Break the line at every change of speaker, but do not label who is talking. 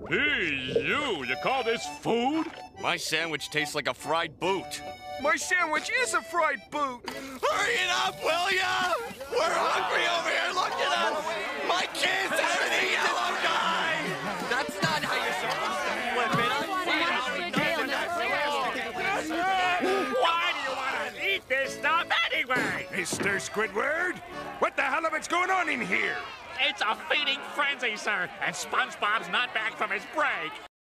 Hey, you call this food?
My sandwich tastes like a fried boot.
My sandwich is a fried boot.
Hurry it up, will ya? We're hungry over here, look at us. My kids have an yellow guy. That's not how you're supposed to flip it.
Why do you want to eat this stuff anyway?
Mr. Squidward, what the hell is going on in here?
It's a feeding frenzy, sir, and Spongebob's not back from his break.